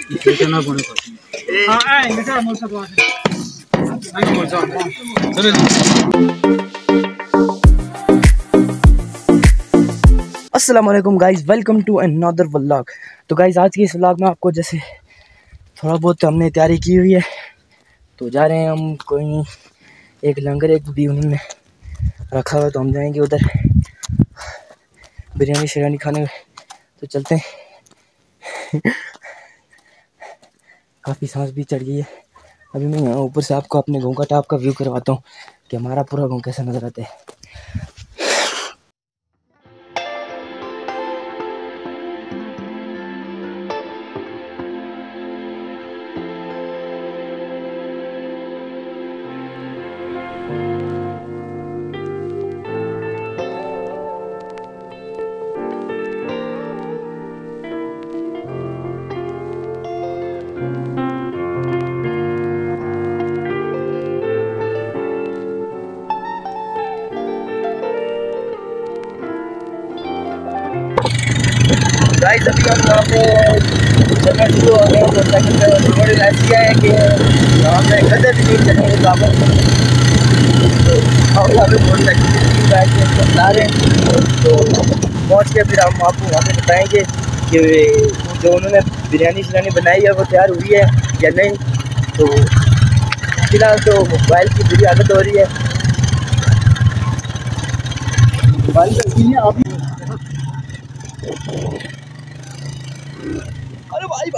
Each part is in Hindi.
ना बोने को हां आएंगे सर मोसा तो आएंगे मोसा चलो। अस्सलाम वालेकुम guys, welcome to another vlog. तो गाइस आज के इस व्लॉग में आपको जैसे थोड़ा बहुत हमने तैयारी की हुई है, तो जा रहे हैं हम कोई एक लंगर एक भी उन्हीं में रखा हुआ, तो हम जाएंगे उधर बिरयानी शिरयानी खाने। तो चलते हैं। काफ़ी सांस भी चढ़ गई है। अभी मैं यहाँ ऊपर से आपको अपने गाँव का टॉप का व्यू करवाता हूँ कि हमारा पूरा गाँव कैसा नज़र आता है। गाइस अभी हम यहाँ पे चलना शुरू हो गए हैं। तो सेकंड रोड ऐसी है कि यहाँ पे गधे भी नहीं चलेंगे बराबर। तो हम यहाँ पे मोटरसाइकिल बैठ के चला रहे हैं। तो पहुँच के फिर हम आपको वहाँ पे बताएँगे कि जो उन्होंने बिरयानी शिरयानी बनाई है वो तैयार हुई है या नहीं। तो फिलहाल तो मोबाइल की बुरी आदत हो रही है। मोबाइल अभी अरे भाई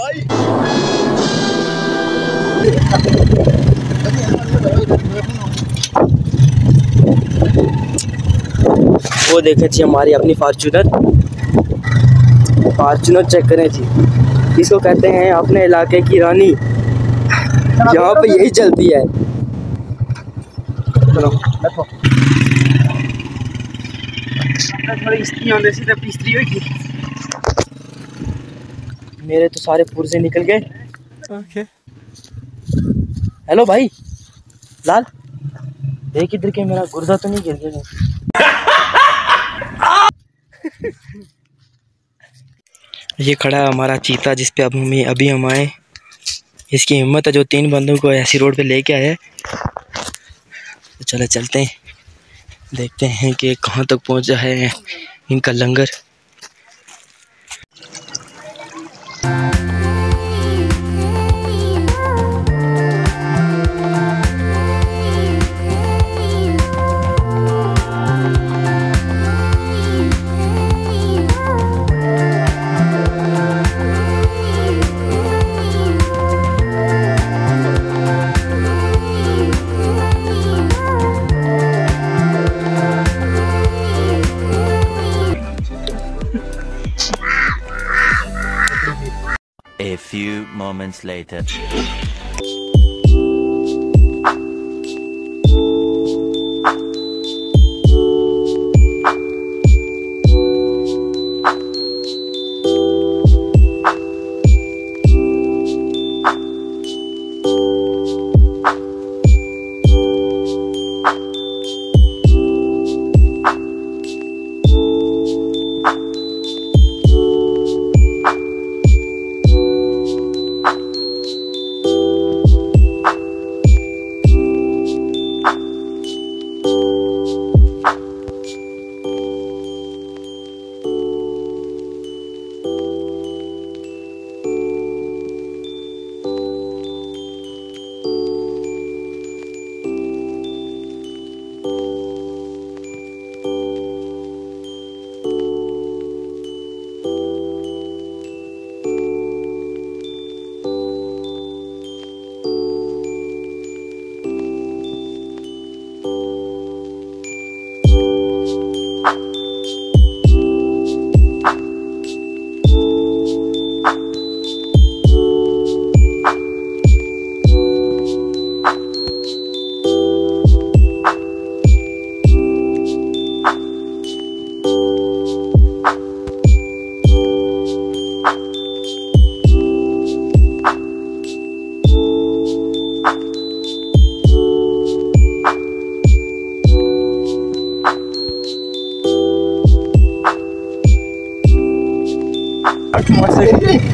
वो देखे जी हमारी अपनी फॉर्च्यूनर चेक करें जी। इसको कहते हैं अपने इलाके की रानी। यहाँ पे यही चलती है। चलो देखो मेरे तो सारे पुर्जे निकल गए। ओके हेलो भाई लाल, देख इधर के मेरा गुर्दा तो नहीं गिर गया। ये खड़ा है हमारा चीता जिस पे अभी हम आए। इसकी हिम्मत है जो 3 बंदों को ऐसी रोड पे लेके आए। तो चलो चलते हैं, देखते हैं कि कहाँ तक पहुँचा है इनका लंगर। A few moments later.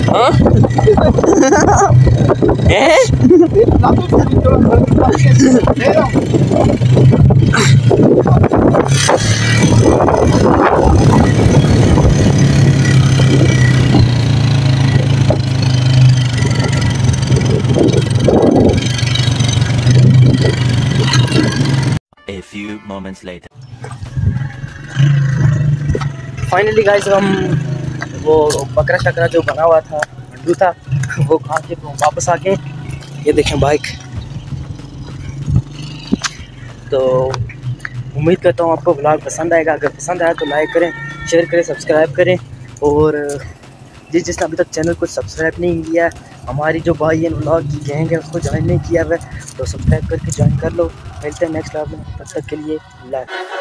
हाँ A few moments later. Finally guys हम वो बकरा शकरा जो बना हुआ था मंडू था वो खा के तो वापस आ गए। ये देखें बाइक। तो उम्मीद करता हूँ आपको व्लॉग पसंद आएगा। अगर पसंद आया तो लाइक करें, शेयर करें, सब्सक्राइब करें। और जिसने अभी तक चैनल को सब्सक्राइब नहीं किया, हमारी जो भाई है व्लॉग की गैंग है उसको ज्वाइन नहीं किया है तो सब्सक्राइब करके ज्वाइन कर लो। मिलते हैं नेक्स्ट व्लॉग में, तब तक के लिए लाइक।